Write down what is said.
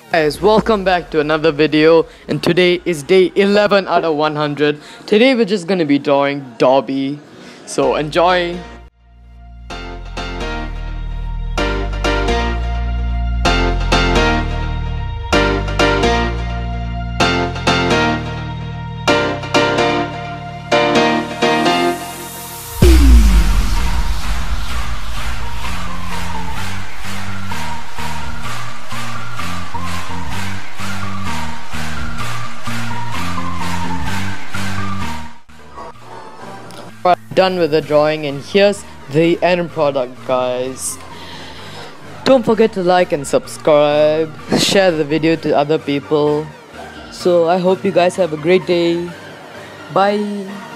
Guys, welcome back to another video, and today is day 11 out of 100. Today we're just gonna be drawing Dobby, so enjoy. Done with the drawing, and here's the end product, guys. Don't forget to like and subscribe, share the video to other people. So I hope you guys have a great day. Bye.